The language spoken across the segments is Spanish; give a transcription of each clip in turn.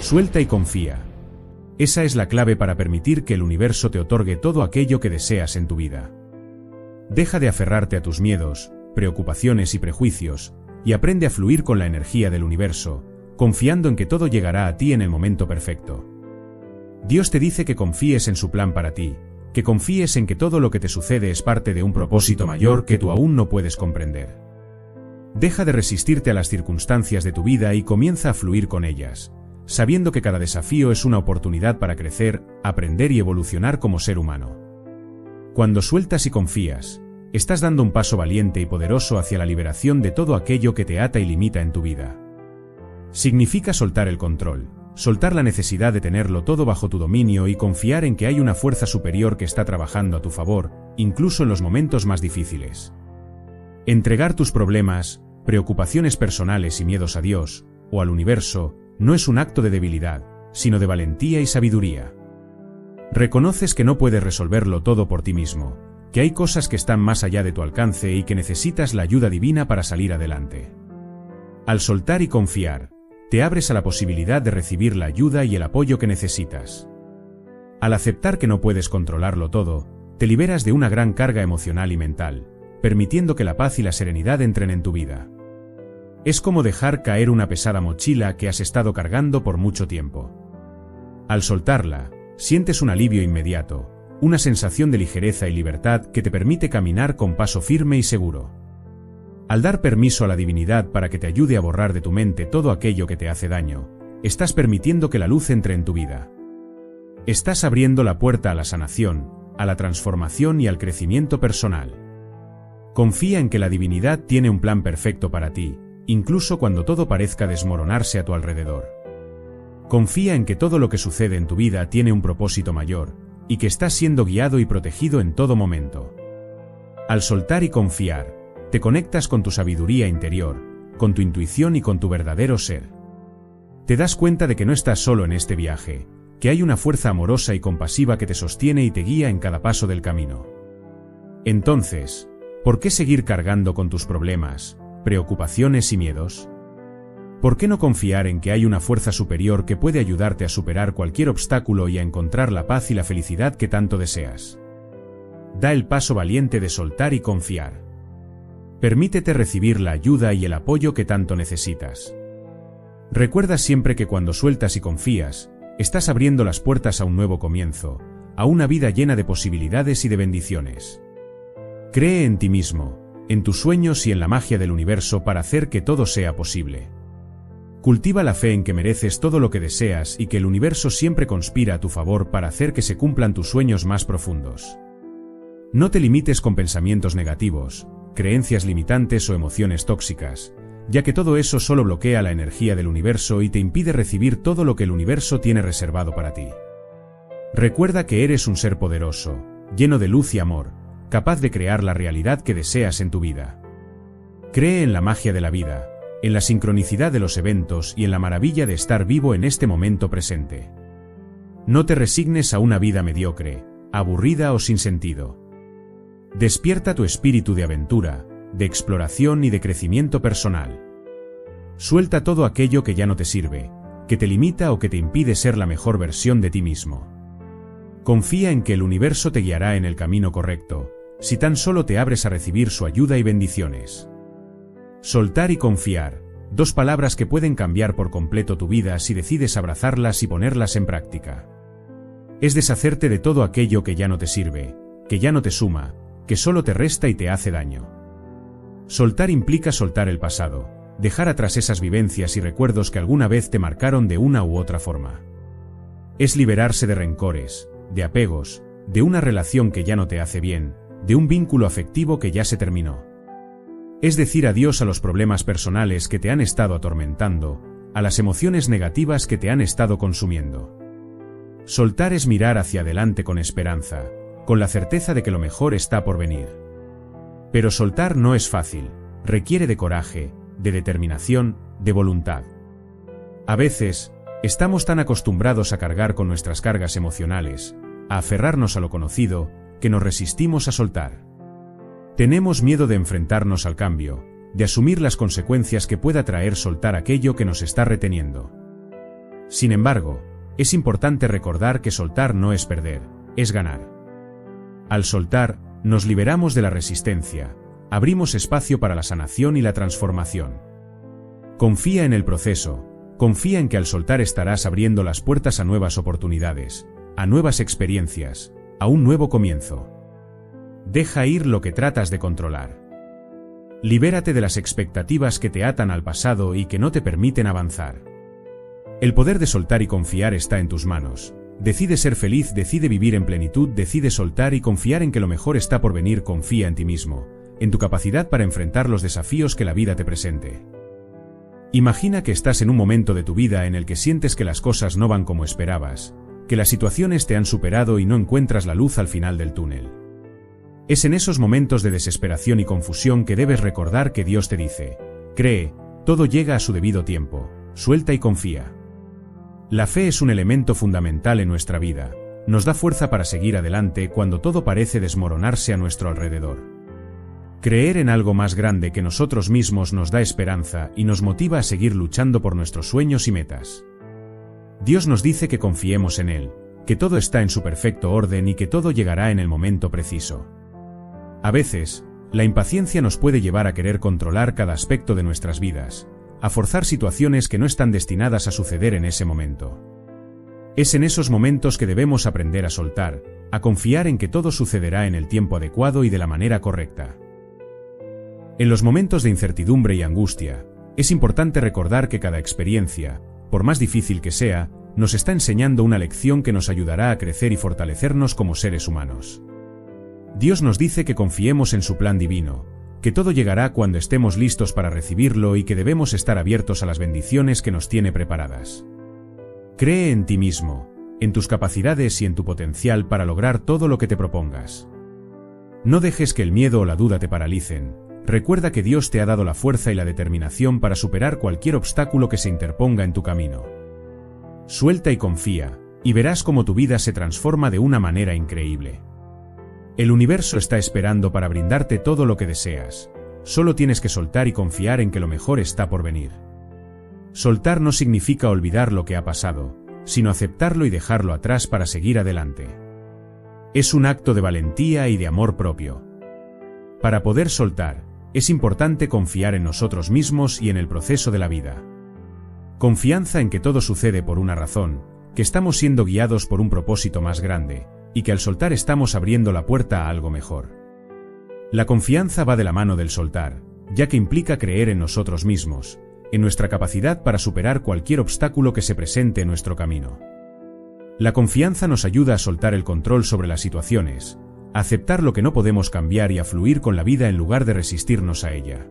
Suelta y confía. Esa es la clave para permitir que el universo te otorgue todo aquello que deseas en tu vida. Deja de aferrarte a tus miedos, preocupaciones y prejuicios, y aprende a fluir con la energía del universo, confiando en que todo llegará a ti en el momento perfecto. Dios te dice que confíes en su plan para ti, que confíes en que todo lo que te sucede es parte de un propósito mayor que tú aún no puedes comprender. Deja de resistirte a las circunstancias de tu vida y comienza a fluir con ellas, sabiendo que cada desafío es una oportunidad para crecer, aprender y evolucionar como ser humano. Cuando sueltas y confías, estás dando un paso valiente y poderoso hacia la liberación de todo aquello que te ata y limita en tu vida. Significa soltar el control, soltar la necesidad de tenerlo todo bajo tu dominio y confiar en que hay una fuerza superior que está trabajando a tu favor, incluso en los momentos más difíciles. Entregar tus problemas, preocupaciones personales y miedos a Dios, o al universo, no es un acto de debilidad, sino de valentía y sabiduría. Reconoces que no puedes resolverlo todo por ti mismo, que hay cosas que están más allá de tu alcance y que necesitas la ayuda divina para salir adelante. Al soltar y confiar, te abres a la posibilidad de recibir la ayuda y el apoyo que necesitas. Al aceptar que no puedes controlarlo todo, te liberas de una gran carga emocional y mental, permitiendo que la paz y la serenidad entren en tu vida. Es como dejar caer una pesada mochila que has estado cargando por mucho tiempo. Al soltarla, sientes un alivio inmediato, una sensación de ligereza y libertad que te permite caminar con paso firme y seguro. Al dar permiso a la divinidad para que te ayude a borrar de tu mente todo aquello que te hace daño, estás permitiendo que la luz entre en tu vida. Estás abriendo la puerta a la sanación, a la transformación y al crecimiento personal. Confía en que la divinidad tiene un plan perfecto para ti, incluso cuando todo parezca desmoronarse a tu alrededor. Confía en que todo lo que sucede en tu vida tiene un propósito mayor, y que estás siendo guiado y protegido en todo momento. Al soltar y confiar, te conectas con tu sabiduría interior, con tu intuición y con tu verdadero ser. Te das cuenta de que no estás solo en este viaje, que hay una fuerza amorosa y compasiva que te sostiene y te guía en cada paso del camino. Entonces, ¿por qué seguir cargando con tus problemas, preocupaciones y miedos? ¿Por qué no confiar en que hay una fuerza superior que puede ayudarte a superar cualquier obstáculo y a encontrar la paz y la felicidad que tanto deseas? Da el paso valiente de soltar y confiar. Permítete recibir la ayuda y el apoyo que tanto necesitas. Recuerda siempre que cuando sueltas y confías, estás abriendo las puertas a un nuevo comienzo, a una vida llena de posibilidades y de bendiciones. Cree en ti mismo, en tus sueños y en la magia del universo para hacer que todo sea posible. Cultiva la fe en que mereces todo lo que deseas y que el universo siempre conspira a tu favor para hacer que se cumplan tus sueños más profundos. No te limites con pensamientos negativos, creencias limitantes o emociones tóxicas, ya que todo eso solo bloquea la energía del universo y te impide recibir todo lo que el universo tiene reservado para ti. Recuerda que eres un ser poderoso, lleno de luz y amor, capaz de crear la realidad que deseas en tu vida. Cree en la magia de la vida, en la sincronicidad de los eventos y en la maravilla de estar vivo en este momento presente. No te resignes a una vida mediocre, aburrida o sin sentido. Despierta tu espíritu de aventura, de exploración y de crecimiento personal. Suelta todo aquello que ya no te sirve, que te limita o que te impide ser la mejor versión de ti mismo. Confía en que el universo te guiará en el camino correcto, si tan solo te abres a recibir su ayuda y bendiciones. Soltar y confiar, dos palabras que pueden cambiar por completo tu vida si decides abrazarlas y ponerlas en práctica. Es deshacerte de todo aquello que ya no te sirve, que ya no te suma, que solo te resta y te hace daño. Soltar implica soltar el pasado, dejar atrás esas vivencias y recuerdos que alguna vez te marcaron de una u otra forma. Es liberarse de rencores, de apegos, de una relación que ya no te hace bien, de un vínculo afectivo que ya se terminó. Es decir adiós a los problemas personales que te han estado atormentando, a las emociones negativas que te han estado consumiendo. Soltar es mirar hacia adelante con esperanza, con la certeza de que lo mejor está por venir. Pero soltar no es fácil, requiere de coraje, de determinación, de voluntad. A veces, estamos tan acostumbrados a cargar con nuestras cargas emocionales, a aferrarnos a lo conocido, que nos resistimos a soltar. Tenemos miedo de enfrentarnos al cambio, de asumir las consecuencias que pueda traer soltar aquello que nos está reteniendo. Sin embargo, es importante recordar que soltar no es perder, es ganar. Al soltar, nos liberamos de la resistencia, abrimos espacio para la sanación y la transformación. Confía en el proceso, confía en que al soltar estarás abriendo las puertas a nuevas oportunidades, a nuevas experiencias, a un nuevo comienzo. Deja ir lo que tratas de controlar. Libérate de las expectativas que te atan al pasado y que no te permiten avanzar. El poder de soltar y confiar está en tus manos. Decide ser feliz, decide vivir en plenitud, decide soltar y confiar en que lo mejor está por venir. Confía en ti mismo, en tu capacidad para enfrentar los desafíos que la vida te presente. Imagina que estás en un momento de tu vida en el que sientes que las cosas no van como esperabas, que las situaciones te han superado y no encuentras la luz al final del túnel. Es en esos momentos de desesperación y confusión que debes recordar que Dios te dice: cree, todo llega a su debido tiempo, suelta y confía. La fe es un elemento fundamental en nuestra vida, nos da fuerza para seguir adelante cuando todo parece desmoronarse a nuestro alrededor. Creer en algo más grande que nosotros mismos nos da esperanza y nos motiva a seguir luchando por nuestros sueños y metas. Dios nos dice que confiemos en Él, que todo está en su perfecto orden y que todo llegará en el momento preciso. A veces, la impaciencia nos puede llevar a querer controlar cada aspecto de nuestras vidas, a forzar situaciones que no están destinadas a suceder en ese momento. Es en esos momentos que debemos aprender a soltar, a confiar en que todo sucederá en el tiempo adecuado y de la manera correcta. En los momentos de incertidumbre y angustia, es importante recordar que cada experiencia, por más difícil que sea, nos está enseñando una lección que nos ayudará a crecer y fortalecernos como seres humanos. Dios nos dice que confiemos en su plan divino, que todo llegará cuando estemos listos para recibirlo y que debemos estar abiertos a las bendiciones que nos tiene preparadas. Cree en ti mismo, en tus capacidades y en tu potencial para lograr todo lo que te propongas. No dejes que el miedo o la duda te paralicen. Recuerda que Dios te ha dado la fuerza y la determinación para superar cualquier obstáculo que se interponga en tu camino. Suelta y confía, y verás cómo tu vida se transforma de una manera increíble. El universo está esperando para brindarte todo lo que deseas. Solo tienes que soltar y confiar en que lo mejor está por venir. Soltar no significa olvidar lo que ha pasado, sino aceptarlo y dejarlo atrás para seguir adelante. Es un acto de valentía y de amor propio. Para poder soltar, es importante confiar en nosotros mismos y en el proceso de la vida. Confianza en que todo sucede por una razón, que estamos siendo guiados por un propósito más grande, y que al soltar estamos abriendo la puerta a algo mejor. La confianza va de la mano del soltar, ya que implica creer en nosotros mismos, en nuestra capacidad para superar cualquier obstáculo que se presente en nuestro camino. La confianza nos ayuda a soltar el control sobre las situaciones, a aceptar lo que no podemos cambiar y a fluir con la vida en lugar de resistirnos a ella.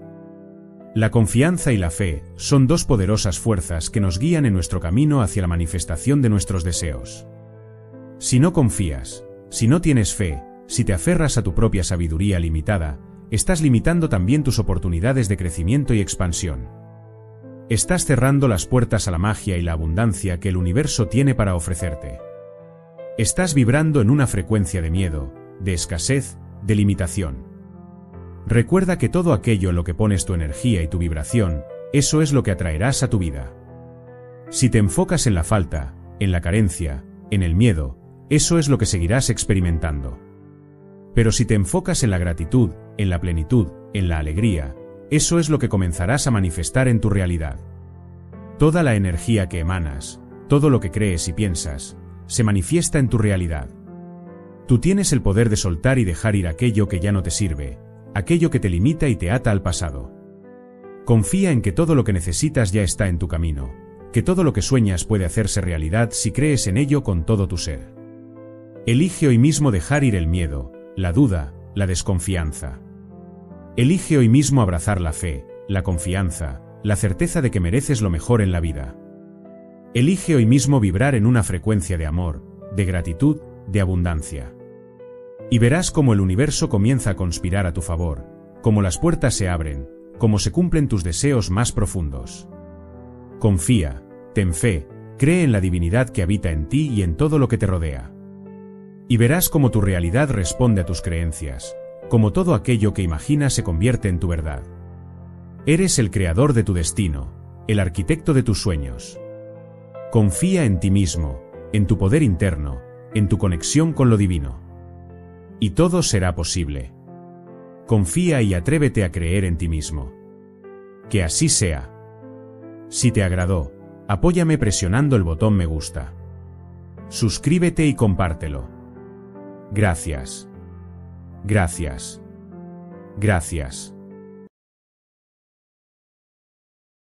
La confianza y la fe son dos poderosas fuerzas que nos guían en nuestro camino hacia la manifestación de nuestros deseos. Si no confías, si no tienes fe, si te aferras a tu propia sabiduría limitada, estás limitando también tus oportunidades de crecimiento y expansión. Estás cerrando las puertas a la magia y la abundancia que el universo tiene para ofrecerte. Estás vibrando en una frecuencia de miedo, de escasez, de limitación. Recuerda que todo aquello en lo que pones tu energía y tu vibración, eso es lo que atraerás a tu vida. Si te enfocas en la falta, en la carencia, en el miedo, eso es lo que seguirás experimentando. Pero si te enfocas en la gratitud, en la plenitud, en la alegría, eso es lo que comenzarás a manifestar en tu realidad. Toda la energía que emanas, todo lo que crees y piensas, se manifiesta en tu realidad. Tú tienes el poder de soltar y dejar ir aquello que ya no te sirve, aquello que te limita y te ata al pasado. Confía en que todo lo que necesitas ya está en tu camino, que todo lo que sueñas puede hacerse realidad si crees en ello con todo tu ser. Elige hoy mismo dejar ir el miedo, la duda, la desconfianza. Elige hoy mismo abrazar la fe, la confianza, la certeza de que mereces lo mejor en la vida. Elige hoy mismo vibrar en una frecuencia de amor, de gratitud, de abundancia. Y verás cómo el universo comienza a conspirar a tu favor, cómo las puertas se abren, cómo se cumplen tus deseos más profundos. Confía, ten fe, cree en la divinidad que habita en ti y en todo lo que te rodea. Y verás cómo tu realidad responde a tus creencias, cómo todo aquello que imaginas se convierte en tu verdad. Eres el creador de tu destino, el arquitecto de tus sueños. Confía en ti mismo, en tu poder interno, en tu conexión con lo divino. Y todo será posible. Confía y atrévete a creer en ti mismo. Que así sea. Si te agradó, apóyame presionando el botón me gusta. Suscríbete y compártelo. Gracias. Gracias. Gracias.